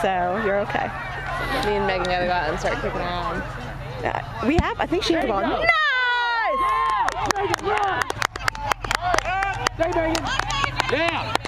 so you're okay. Me and Megan gotta go out and start kicking around. We have, I think she has the ball. Nice! Megan, run! Stay, Megan! Yeah!